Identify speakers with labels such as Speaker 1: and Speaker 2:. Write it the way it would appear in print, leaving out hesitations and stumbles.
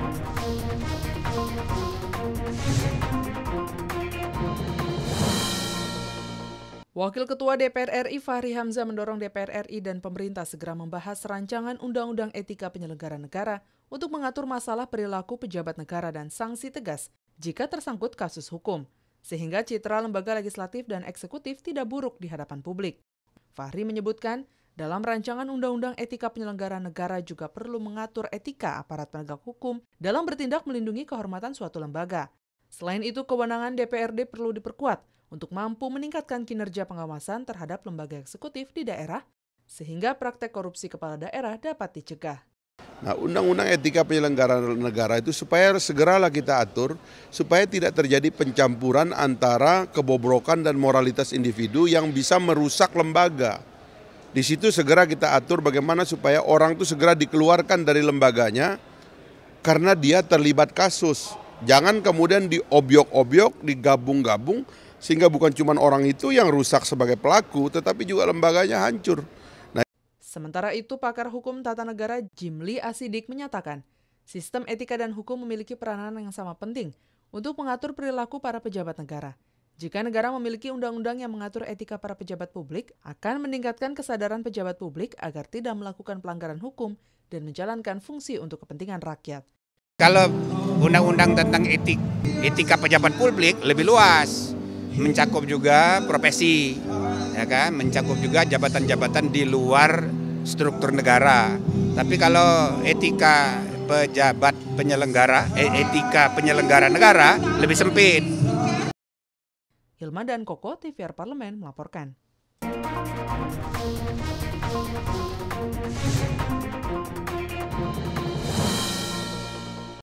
Speaker 1: Wakil Ketua DPR RI Fahri Hamzah mendorong DPR RI dan pemerintah segera membahas rancangan Undang-Undang Etika Penyelenggara Negara untuk mengatur masalah perilaku pejabat negara dan sanksi tegas jika tersangkut kasus hukum, sehingga citra lembaga legislatif dan eksekutif tidak buruk di hadapan publik. Fahri menyebutkan, dalam rancangan Undang-Undang Etika Penyelenggara Negara juga perlu mengatur etika aparat penegak hukum dalam bertindak melindungi kehormatan suatu lembaga. Selain itu, kewenangan DPRD perlu diperkuat untuk mampu meningkatkan kinerja pengawasan terhadap lembaga eksekutif di daerah, sehingga praktek korupsi kepala daerah dapat dicegah.
Speaker 2: Nah, Undang-Undang Etika Penyelenggara Negara itu supaya segeralah kita atur, supaya tidak terjadi pencampuran antara kebobrokan dan moralitas individu yang bisa merusak lembaga. Di situ segera kita atur bagaimana supaya orang itu segera dikeluarkan dari lembaganya karena dia terlibat kasus. Jangan kemudian diobyok-obyok, digabung-gabung, sehingga bukan cuma orang itu yang rusak sebagai pelaku, tetapi juga lembaganya hancur.
Speaker 1: Sementara itu, pakar hukum tata negara Jimli Asidik menyatakan, sistem etika dan hukum memiliki peranan yang sama penting untuk mengatur perilaku para pejabat negara. Jika negara memiliki undang-undang yang mengatur etika para pejabat publik, akan meningkatkan kesadaran pejabat publik agar tidak melakukan pelanggaran hukum dan menjalankan fungsi untuk kepentingan rakyat.
Speaker 3: Kalau undang-undang tentang etika pejabat publik lebih luas, mencakup juga profesi, ya kan, mencakup juga jabatan-jabatan di luar struktur negara. Tapi kalau etika pejabat penyelenggara, etika penyelenggara negara lebih sempit.
Speaker 1: Hilma dan Koko, TVR Parlemen melaporkan.